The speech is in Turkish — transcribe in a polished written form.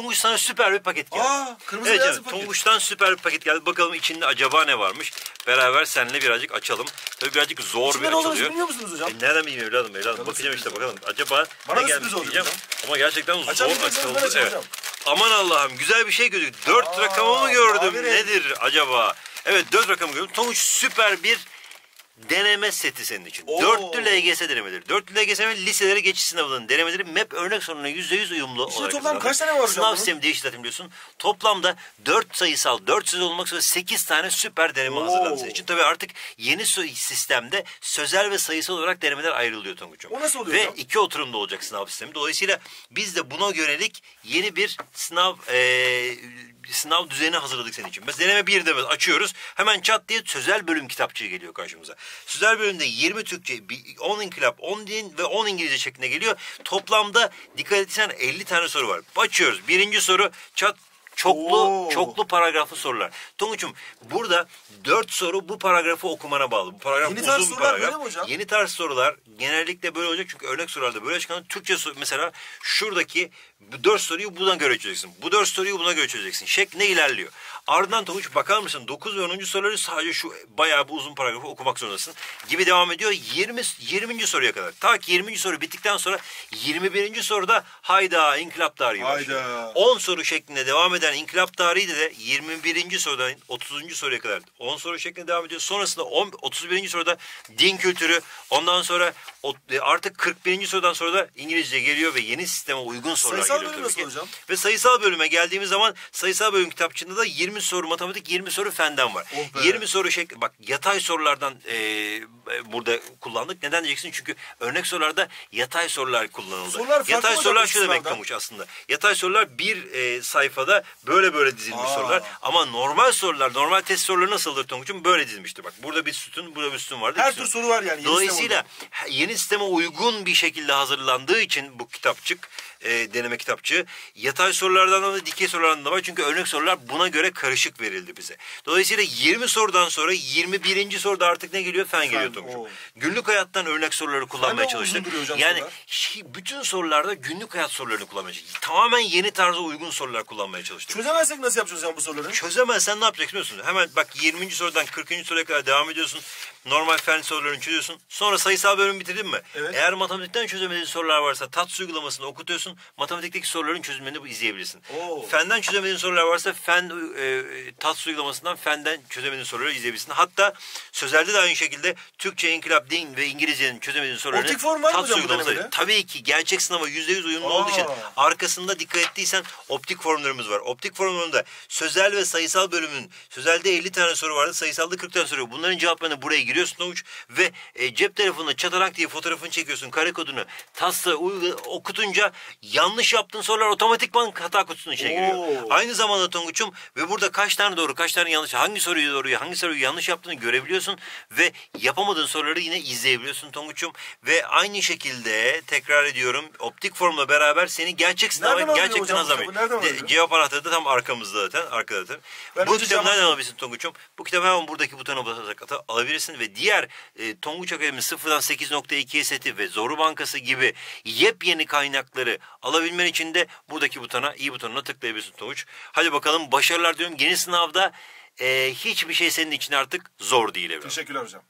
Tonguç sana süper bir paket geldi. Kırmızı Evet beyaz canım, bir paket. Tonguç'tan süper bir paket geldi. Bakalım içinde acaba ne varmış? Beraber seninle birazcık açalım. Tabii birazcık zor İçinde bir ne olduğunu açılıyor. bilmiyor musunuz hocam? Nereden bileyim evladım? Bakacağım işte bakalım. Acaba Bana ne da gelmiş sürpriz olacak diyeceğim. hocam. Ama gerçekten zor Açamayacağız, ben açıldı. açacağım Evet. hocam. Aman Allah'ım, güzel bir şey gözüküyor. 4 rakamı mı gördüm? mavi renk. Nedir acaba? Evet, 4 rakamı gördüm. Tonguç süper bir deneme seti senin için. Dörtlü LGS denemeleri. Dörtlü LGS liselere geçiş sınavının denemeleri MEP örnek sorununa %100 uyumlu olarak. toplam hazırlanmış. kaç tane var hocam Sınav bunun? sistemi değişti zaten biliyorsun. Toplamda 4 sayısal, 4 sözel olmak üzere 8 tane süper deneme hazırlandı senin için. Tabii artık yeni sistemde sözel ve sayısal olarak denemeler ayrılıyor Tonguç'um. O nasıl oluyor Ve hocam? 2 oturumda olacak sınav sistemi. Dolayısıyla biz de buna yönelik yeni bir sınav düzeni hazırladık senin için. Mesela deneme 1'de açıyoruz. Hemen çat diye sözel bölüm kitapçığı geliyor karşımıza. Sözel bölümde 20 Türkçe, 10 inkılap, 10 din ve 10 İngilizce şeklinde geliyor. Toplamda dikkat etsen 50 tane soru var. Açıyoruz. Birinci soru çat. Çoklu paragraflı sorular. Tonguç'um burada 4 soru bu paragrafı okumana bağlı. Bu paragraf Yeni tarz uzun bir sorular paragraf. böyle mi hocam? Yeni tarz sorular genellikle böyle olacak çünkü örnek sorularda böyle çıkan Türkçe mesela şuradaki bu 4 soruyu buna göre çözeceksin. Bu 4 soruyu buna göre çözeceksin. Şeklinde ilerliyor. Ardından Tonguç bakar mısın 9 ve 10. soruları sadece şu bayağı bir uzun paragrafı okumak zorundasın gibi devam ediyor 20. soruya kadar. Ta ki 20. soru bittikten sonra 21. soruda hayda inkılap tarihi başlıyor. Hayda. 10 soru şeklinde devam eden inkılap tarihi de 21. sorudan 30. soruya kadar 10 soru şeklinde devam ediyor. Sonrasında 31. soruda din kültürü, ondan sonra artık 41. sorudan sonra da İngilizce geliyor ve yeni sisteme uygun sorular Sayısal geliyor bölüm tabii ki. nasıl hocam? Ve sayısal bölüme geldiğimiz zaman sayısal bölüm kitapçığında da 20 soru matematik, 20 soru fenden var. Oh be. 20 soru bak yatay sorulardan burada kullandık. Neden diyeceksin? Çünkü örnek sorularda yatay sorular kullanıldı. Sorular farklı yatay hocam sorular bu şu demek sınavdan. Tonguç aslında. Yatay sorular bir sayfada böyle dizilmiş sorular. Ama normal sorular, normal test soruları nasıldır Tonguç'um? Böyle dizilmiştir. Bak burada bir sütun, burada bir sütun vardı. Her tür soru var yani. Dolayısıyla yeni sisteme uygun bir şekilde hazırlandığı için bu kitapçık, deneme kitapçığı yatay sorulardan da dikey sorulardan da var. Çünkü örnek sorular buna göre karışık verildi bize. Dolayısıyla 20 sorudan sonra 21. soruda artık ne geliyor? Fen geliyor Tonguç'um. Günlük hayattan örnek soruları kullanmaya çalıştık. Yani bütün sorularda günlük hayat sorularını kullanmaya çalıştık. Tamamen yeni tarza uygun sorular kullanmaya çalıştık. Çözemezsek nasıl yapacağız hocam bu soruları? Çözemezsen ne yapacaksın biliyor musun? Hemen bak 20. sorudan 40. soruya kadar devam ediyorsun. Normal fen sorularını çözüyorsun. Sonra sayısal bölümü bitirdin mi? Evet. Eğer matematikten çözemediğin sorular varsa TATS uygulamasını okutuyorsun. Matematikteki soruların çözümlerini izleyebilirsin. Fenden çözemediğin sorular varsa TATS uygulamasından fenden çözemediğin soruları izleyebilirsin. Hatta sözelde de aynı şekilde Türkçe, inkılap, din ve İngilizcenin çözemediğin sorularını Optik form var mı TATS hocam bu uygulaması. denemede? Tabii ki gerçek sınava %100 uyumlu olduğu için arkasında dikkat ettiysen optik formlarımız var. Optik formlarında sözel ve sayısal bölümün sözelde 50 tane soru vardı. Sayısalda 40 tane soru. Bunların cevaplarını buraya giriyorsun Tonguç ve cep telefonuna çatarak diye fotoğrafını çekiyorsun. Kare kodunu TATS'ta okutunca yanlış yaptığın sorular otomatikman hata kutusunun içine giriyor. Aynı zamanda Tonguç'um ve burada kaç tane doğru, kaç tane yanlış, hangi soruyu doğru, hangi soruyu yanlış yaptığını görebiliyorsun ve yapamadığın soruları yine izleyebiliyorsun Tonguç'um ve aynı şekilde tekrar ediyorum optik formla beraber seni gerçek sınava gerçekten hazırlıyor. Cevap anahtarı da tam arkamızda zaten, arkada zaten. Bu kitabı nereden alabilirsin Tonguç'um? Bu kitabı hemen buradaki butona basarak alabilirsin ve diğer Tonguç Akademi 0'dan 8.2 seti ve Zoru Bankası gibi yepyeni kaynakları alabilmen için de buradaki butona, i butonuna tıklayabilirsin Tonguç. Hadi bakalım başarılar diyorum. Yeni sınavda hiçbir şey senin için artık zor değil evladım. Teşekkürler hocam.